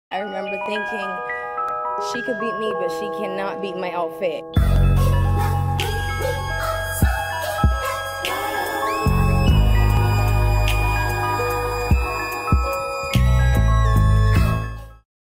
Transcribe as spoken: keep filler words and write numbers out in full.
I remember thinking, she could beat me, but she cannot beat my outfit.